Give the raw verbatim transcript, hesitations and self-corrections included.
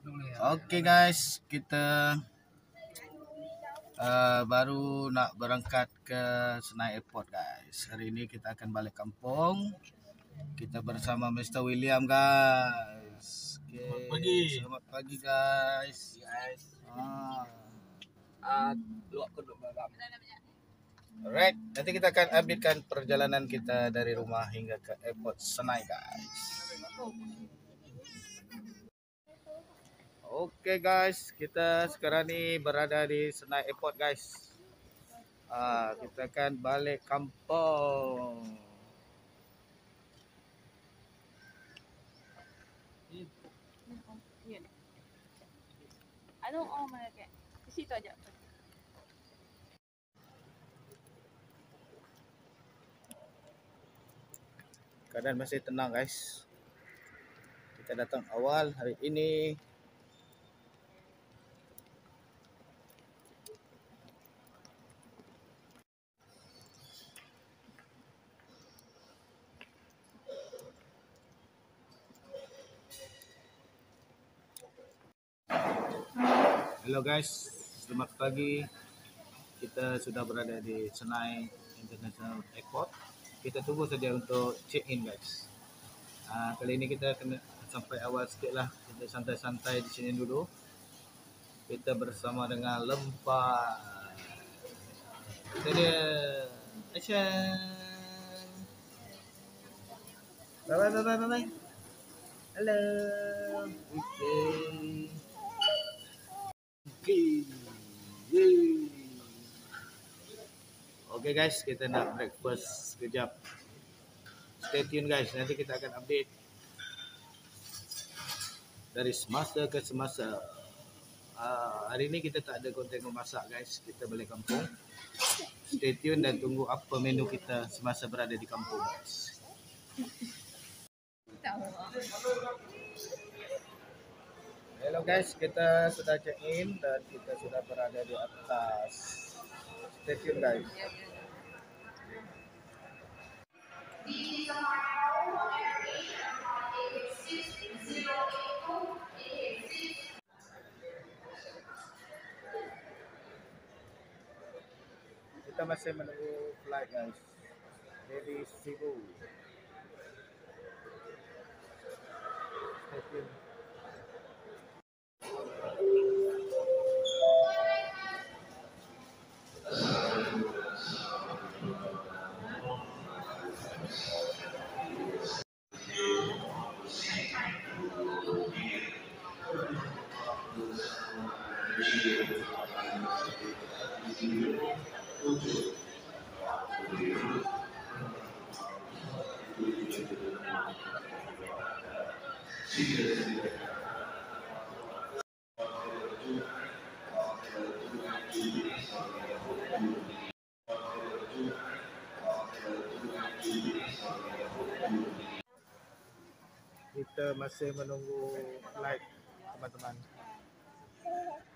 Oke guys, kita uh, baru nak berangkat ke Senai Airport guys. Hari ini kita akan balik kampung. Kita bersama Mister William guys. Okay. Selamat pagi. Selamat pagi guys. Guys. Ah. Ah, luak keduk malam. Alright, nanti kita akan updatekan perjalanan kita dari rumah hingga ke airport Senai guys. Oke guys, kita sekarang ni berada di Senai Airport guys. Ah, kita akan balik kampung. Ano oh mana ke? Di situ aja. Keadaan masih tenang guys. Kita datang awal hari ini. Halo guys, selamat pagi. Kita sudah berada di Senai International Airport. Kita tunggu saja untuk check in guys. Uh, kali ini kita kena sampai awal sikit lah. Kita santai-santai di sini dulu. Kita bersama dengan Lempar. Kita dia action. Bye bye bye bye bye. Hello. Okay. Okay. Yay. Okay guys, kita nak breakfast sekejap. Stay tune guys, nanti kita akan update dari semasa ke semasa. Uh, hari ini kita tak ada konten memasak guys, kita balik kampung. Stay tune dan tunggu apa menu kita semasa berada di kampung guys. Hello guys, kita sudah check in dan kita sudah berada di atas. Stay tune guys. Kita masih menunggu flight guys. Jadi sibuk. Stay tune. Kita masih menunggu flight teman-teman.